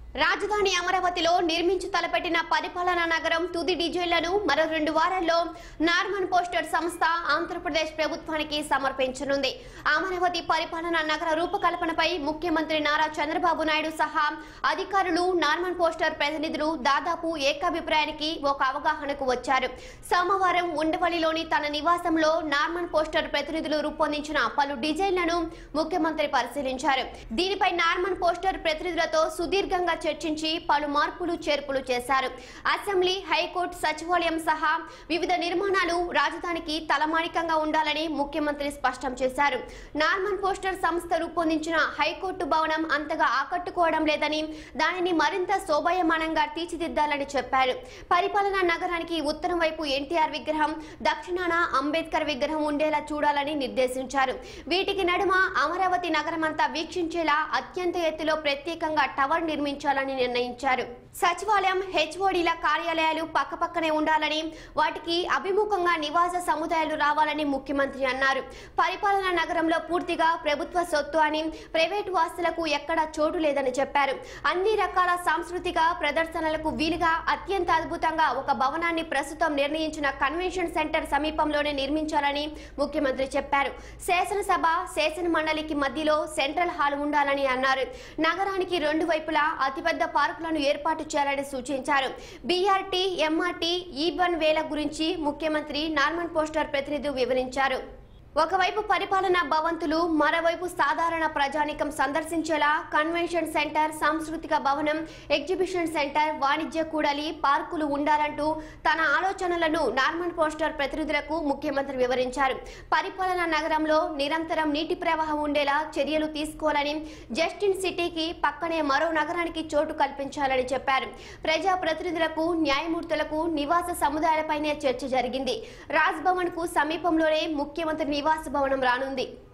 రాజధాని అమరావతిలో నిర్మించు తలపెట్టిన పరిపాలనా నగరం తుది డిజైన్లను మరో 2 వారాల్లో నార్మన్ పోస్టర్ సంస్థ ఆంధ్రప్రదేశ్ ప్రభుత్వానికి సమర్పించనుంది. అమరావతి పరిపాలనా నగర రూపకల్పనపై ముఖ్యమంత్రి నారా చంద్రబాబు నాయుడు సహా అధికారులు, నార్మన్ పోస్టర్ ప్రతినిధులు దాదాపు ఏకాభిప్రాయానికి ఒక అవగాహనకు వచ్చారు. సోమవారం ఉండవల్లిలోని తన నివాసంలో నార్మన్ పోస్టర్ ప్రతినిధులు రూపొందించిన పలు డిజైన్లను ముఖ్యమంత్రి పరిశీలించారు. దీనిపై నార్మన్ పోస్టర్ ప్రతినిధులతో సుదీర్ఘంగా చర్చించి పలు మార్పులు చేర్పులు చేశారు. అసెంబ్లీ, హైకోర్టు, సచివాలయం సహా వివిధ నిర్మాణాలు రాజధానికి తలమానికంగా ఉండాలని ముఖ్యమంత్రి స్పష్టం చేశారు. నార్మన్ పోస్టర్ సంస్థ రూపొందించిన హైకోర్టు భవనం అంతగా ఆకట్టుకోవడం లేదని, దానిని మరింత శోభాయమానంగా తీర్చిదిద్దాలని చెప్పారు. పరిపాలనా నగరానికి ఉత్తరం వైపు ఎన్టీఆర్ విగ్రహం, దక్షిణాన అంబేద్కర్ విగ్రహం ఉండేలా చూడాలని నిర్దేశించారు. వీటికి నడుమ అమరావతి నగరమంతా వీక్షించేలా అత్యంత ఎత్తులో ప్రత్యేకంగా టవర్ నిర్మించాలని నిర్ణయించారు. సచివాలయం, హెచ్ఓడీల కార్యాలయాలు పక్కపక్కనే ఉండాలని, వాటికి అభిముఖంగా నివాస సముదాయాలు రావాలని ముఖ్యమంత్రి అన్నారు. పరిపాలనా నగరంలో పూర్తిగా ప్రభుత్వ సొత్తు అని, ప్రైవేటు ఆస్తులకు ఎక్కడా చోటు లేదని చెప్పారు. అన్ని రకాల సాంస్కృతిక ప్రదర్శనలకు వీలుగా అత్యంత అద్భుతంగా ఒక భవనాన్ని ప్రస్తుతం నిర్ణయించిన కన్వెన్షన్ సెంటర్ సమీపంలోనే నిర్మించాలని ముఖ్యమంత్రి చెప్పారు. శాసనసభ, శాసన మండలికి మధ్యలో సెంట్రల్ హాల్ ఉండాలని అన్నారు. నగరానికి 2 వైపులా అతిపెద్ద పార్కులను ఏర్పాటు చేయాలని సూచించారు. బీఆర్టీ, ఎంఆర్టీ, ఈ1 వేల గురించి ముఖ్యమంత్రి నార్మన్ పోస్టర్ ప్రతినిధి వివరించారు. ఒకవైపు పరిపాలనా భవంతులు, మరోవైపు సాధారణ ప్రజానికం సందర్శించేలా కన్వెన్షన్ సెంటర్, సాంస్కృతిక భవనం, ఎగ్జిబిషన్ సెంటర్, వాణిజ్య కూడలి, పార్కులు ఉండాలంటూ తన ఆలోచనలను నార్మన్ పోస్టర్ ప్రతినిధులకు ముఖ్యమంత్రి వివరించారు. పరిపాలనా నగరంలో నిరంతరం నీటి ప్రవాహం ఉండేలా చర్యలు తీసుకోవాలని, జస్టిన్ సిటీకి పక్కనే మరో నగరానికి చోటు కల్పించాలని చెప్పారు. ప్రజా ప్రతినిధులకు, న్యాయమూర్తులకు నివాస సముదాయాలపైనే చర్చ జరిగింది. రాజ్ భవన్ కు సమీపంలోనే ముఖ్యమంత్రి నివాస భవనం రానుంది.